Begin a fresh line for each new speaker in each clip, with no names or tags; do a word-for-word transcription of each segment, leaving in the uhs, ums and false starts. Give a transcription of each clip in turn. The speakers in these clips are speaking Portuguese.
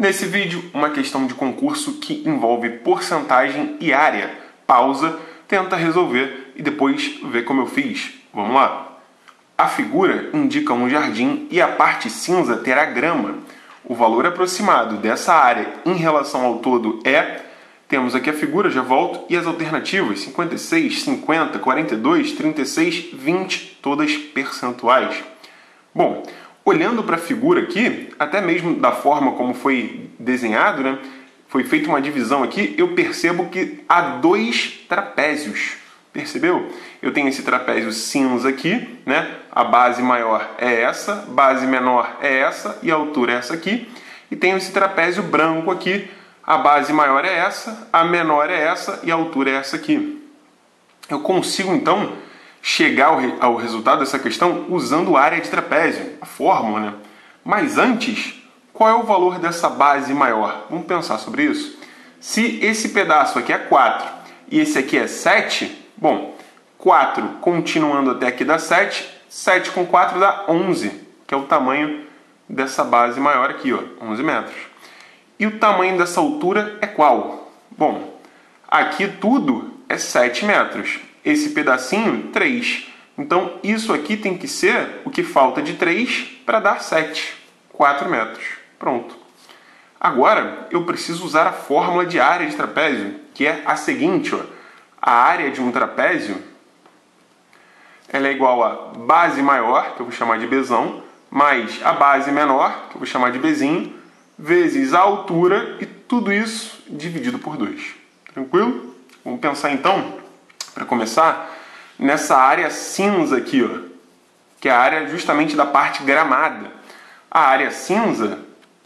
Nesse vídeo, uma questão de concurso que envolve porcentagem e área. Pausa, tenta resolver e depois vê como eu fiz. Vamos lá? A figura indica um jardim e a parte cinza terá grama. O valor aproximado dessa área em relação ao todo é... Temos aqui a figura, já volto, e as alternativas cinquenta e seis, cinquenta, quarenta e dois, trinta e seis, vinte, todas percentuais. Bom, olhando para a figura aqui, até mesmo da forma como foi desenhado, né, foi feita uma divisão aqui, eu percebo que há dois trapézios. Percebeu? Eu tenho esse trapézio cinza aqui, né? A base maior é essa, base menor é essa e a altura é essa aqui. E tenho esse trapézio branco aqui, a base maior é essa, a menor é essa e a altura é essa aqui. Eu consigo, então, chegar ao, re ao resultado dessa questão usando a área de trapézio, a fórmula, né? Mas antes, qual é o valor dessa base maior? Vamos pensar sobre isso? Se esse pedaço aqui é quatro e esse aqui é sete, bom, quatro continuando até aqui dá sete, sete com quatro dá onze, que é o tamanho dessa base maior aqui, ó, onze metros. E o tamanho dessa altura é qual? Bom, aqui tudo é sete metros. Esse pedacinho, três. Então, isso aqui tem que ser o que falta de três para dar sete. quatro metros. Pronto. Agora, eu preciso usar a fórmula de área de trapézio, que é a seguinte, ó. A área de um trapézio ela é igual a base maior, que eu vou chamar de Bzão, mais a base menor, que eu vou chamar de Bzinho, vezes a altura e tudo isso dividido por dois. Tranquilo? Vamos pensar então, para começar, nessa área cinza aqui, ó, que é a área justamente da parte gramada. A área cinza,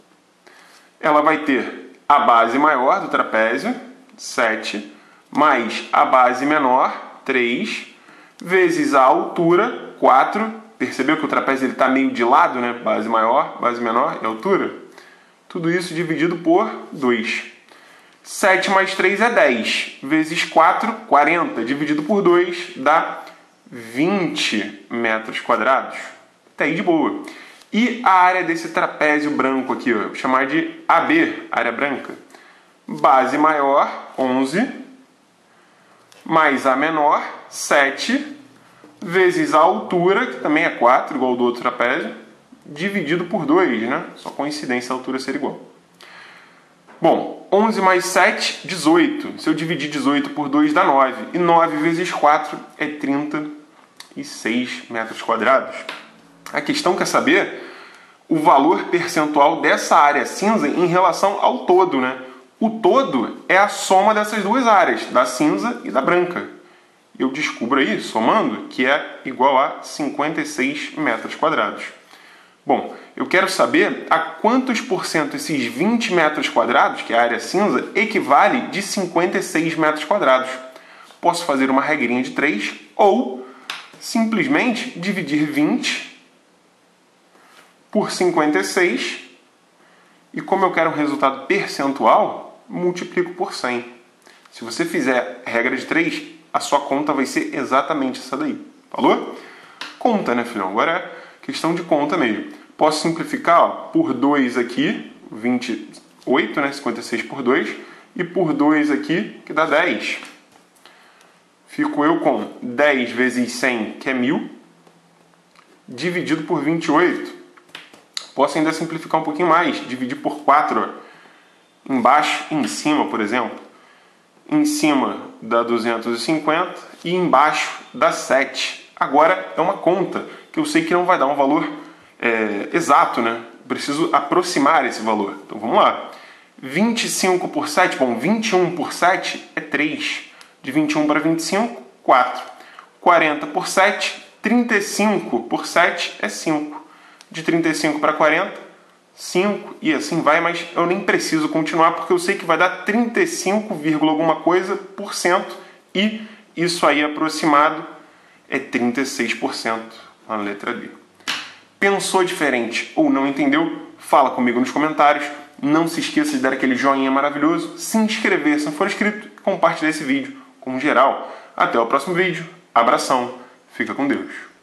ela vai ter a base maior do trapézio, sete, mais a base menor, três, vezes a altura, quatro. Percebeu que o trapézio está meio de lado, né? Base maior, base menor e altura. Tudo isso dividido por dois. sete mais três é dez. Vezes quatro, quarenta. Dividido por dois dá vinte metros quadrados. Até aí de boa. E a área desse trapézio branco aqui, ó, vou chamar de A B, área branca. Base maior, onze. Mais a menor, sete. Vezes a altura, que também é quatro, igual ao do outro trapézio, dividido por dois, né? Só coincidência a altura ser igual. Bom, onze mais sete, dezoito. Se eu dividir dezoito por dois, dá nove. E nove vezes quatro é trinta e seis metros quadrados. A questão quer saber o valor percentual dessa área cinza em relação ao todo, né? O todo é a soma dessas duas áreas, da cinza e da branca. Eu descubro aí, somando, que é igual a cinquenta e seis metros quadrados. Bom, eu quero saber a quantos por cento esses vinte metros quadrados, que é a área cinza, equivale de cinquenta e seis metros quadrados. Posso fazer uma regrinha de três ou simplesmente dividir vinte por cinquenta e seis e, como eu quero um resultado percentual, multiplico por cem. Se você fizer regra de três, a sua conta vai ser exatamente essa daí. Falou? Conta, né, filhão? Agora é questão de conta mesmo. Posso simplificar, ó, por dois aqui, vinte e oito, né, cinquenta e seis por dois, e por dois aqui, que dá dez. Fico eu com dez vezes cem, que é mil, dividido por vinte e oito. Posso ainda simplificar um pouquinho mais, dividir por quatro, ó, embaixo e em cima, por exemplo. Em cima dá duzentos e cinquenta e embaixo dá sete. Agora é uma conta que eu sei que não vai dar um valor é, exato, né? Preciso aproximar esse valor. Então vamos lá. vinte e cinco por sete, bom, vinte e um por sete é três. De vinte e um para vinte e cinco, quatro. quarenta por sete, trinta e cinco por sete é cinco. De trinta e cinco para quarenta, cinco, e assim vai, mas eu nem preciso continuar porque eu sei que vai dar trinta e cinco, alguma coisa por cento e isso aí aproximado é trinta e seis por cento na letra D. Pensou diferente ou não entendeu? Fala comigo nos comentários. Não se esqueça de dar aquele joinha maravilhoso, se inscrever se não for inscrito e compartilhar esse vídeo com geral. Até o próximo vídeo. Abração. Fica com Deus.